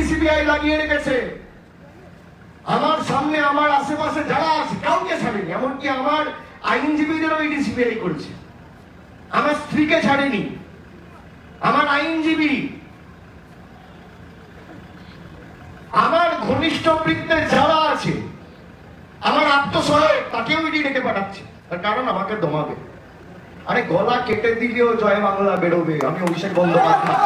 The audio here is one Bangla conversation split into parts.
সিবিআই লাগিয়ে রেখেছে। আমার সামনে আমার আশেপাশে যারা আছে কাউকে ছাড়েনি, এমনকি আমার আইনজীবীদেরও ইডি সিবিআই করেছে। আমার স্ত্রীকে ছাড়েনি, আমার আইনজীবী, আমার ঘনিষ্ঠ বৃত্তের যারা আছে, আমার আত্মসহায়ক, তাকেও ইডি ডেকে পাঠাচ্ছে, তার কারণ আমাকে দমাবে। আরে গলা কেটে দিলেও জয় বাংলা বেরোবে। আমি অভিষেক বন্দ্যোপাধ্যায়,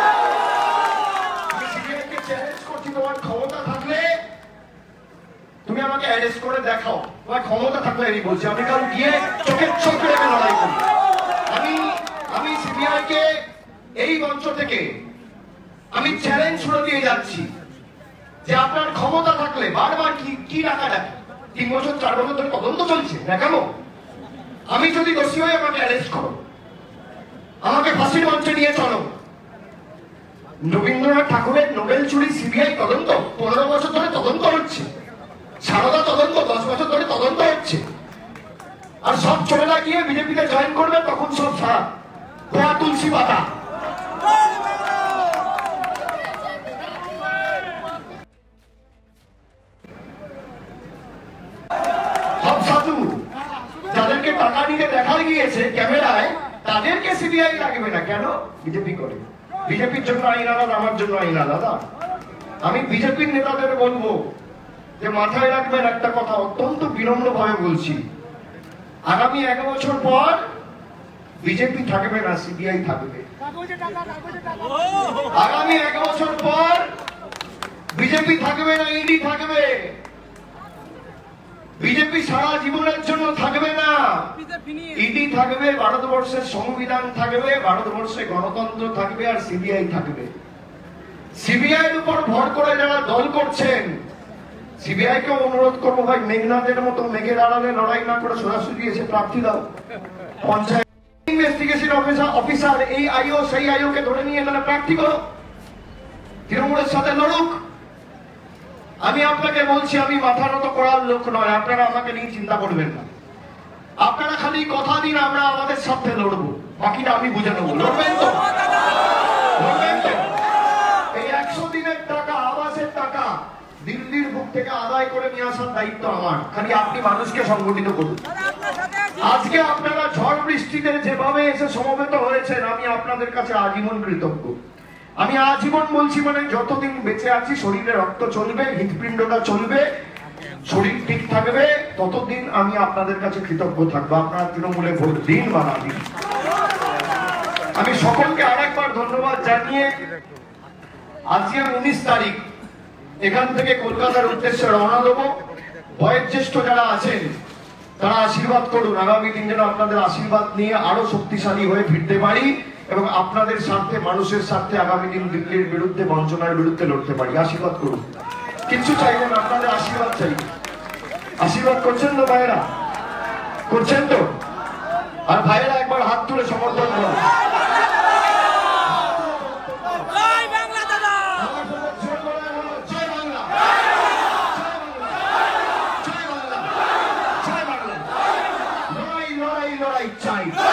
আমি সিবিআইকে চ্যালেঞ্জ করছি, তোমার ক্ষমতা থাকলে তুমি আমাকে অ্যারেস্ট করে দেখাও, তোমার ক্ষমতা থাকলে। আমি বলছি, আমি কারণ গিয়ে চোখের চোখ রেখে লড়াই করি। আমি সিবিআইকে এই মঞ্চ থেকে আমি চ্যালেঞ্জ ছুড়ে দিয়ে যাচ্ছি যে আপনার ক্ষমতা থাকলে বারবার কি রাখা ডাকে, 3 বছর 4 বছর ধরে তদন্ত চলছে না কেন? আমি যদি দোষী হই আমাকে অ্যারেস্ট করো, আমাকে ফাঁসির মঞ্চে নিয়ে চলো। রবীন্দ্রনাথ ঠাকুরের নোবেল চুরি সিবিআই তদন্ত 15 বছর ধরে তদন্ত হচ্ছে, সারদা তদন্ত 10 বছর ধরে তদন্ত হচ্ছে, আর সব ছেলেরা গিয়ে বিজেপিতে জয়েন করবে, তখন সব সারা কোয়া তুলসী পাতা। সব সাধু যাদেরকে টাকা নিয়ে দেখা গিয়েছে ক্যামেরায়, তাদেরকে সিবিআই লাগবে না কেন? বিজেপি করে। বিজেপির জন্য আইন আলাদা, আমার জন্য আইন আলাদা। আমি বিজেপির নেতাদের বলবো যে মাথায় রাখবেন একটা কথা, অত্যন্ত বিনম্র ভাবে বলছি, আগামী 1 বছর পর বিজেপি থাকবে না, সিবিআই থাকবে। আগামী 1 বছর পর বিজেপি থাকবে না, ইডি থাকবে। বিজেপি সারা জীবনের জন্য থাকবে না, ইডি থাকবে, ভারতবর্ষের সংবিধান থাকবে, ভারতবর্ষে গণতন্ত্র থাকবে, আর সিবিআই থাকবে। সিবিআই এর উপর ভর করে যারা দল করছেন, সিবিআই কে অনুরোধ করবো, ভাই মেঘনাথের মতো মেঘের আড়ালে লড়াই না করে সরাসরি এসে প্রার্থী দাও। পঞ্চায়েত ইনভেস্টিগেশন অফিসার, এই আইও সেই আইও কে ধরে নিয়ে এখানে প্রার্থী করো, তৃণমূলের সাথে লড়ুক। আমি আপনাকে বলছি, আমি মাথা নত করার লোক নয়, আপনারা আমাকে নিয়ে চিন্তা করবেন না। আপনারা খালি কথা দিন আমরা আমাদের সাথে লড়বো, বাকিটা আমি বুঝে নেবো। লড়বেন তো? লড়বেন তো? এই 100 দিনের টাকা, আবাসের টাকা দিল্লির বুক থেকে আদায় করে নিয়ে আসার দায়িত্ব আমার। খালি আপনি মানুষকে সংগঠিত করুন। আজকে আপনারা ঝড় বৃষ্টিতে যেভাবে এসে সমবেত হয়েছেন, আমি আপনাদের কাছে আজীবন কৃতজ্ঞ। আমি আজীবন বলছি, মানে যতদিন বেঁচে আছি শরীরে রক্ত চলবে, হৃৎপিণ্ডটা চলবে, শরীর ঠিক থাকবে, ততদিন আমি আপনাদের কাছে কৃতজ্ঞ থাকবো। আপনারা তৃণমূলে ভোট দিন বা না দিন। আমি সকলকে আরেকবার ধন্যবাদ জানিয়ে আজকে 19 তারিখ এখান থেকে কলকাতার উদ্দেশ্যে রওনা দেবো। বয়োজ্যেষ্ঠ যারা আছেন তারা আশীর্বাদ করুন, আগামী দিন যেন আপনাদের আশীর্বাদ নিয়ে আরো শক্তিশালী হয়ে ফিরতে পারি এবং আপনাদের স্বার্থে, মানুষের স্বার্থে আগামী দিন দিল্লির বিরুদ্ধে, বঞ্চনার বিরুদ্ধে লড়তে পারি। আশীর্বাদ করুন। কিছু চাইবেন, আপনাদের আশীর্বাদ চাই। আশীর্বাদ করছেন তো ভাইয়েরা? করছেন তো? আর ভাইয়েরা একবার হাত তুলে সমর্থন করুন। লড়াই চাই।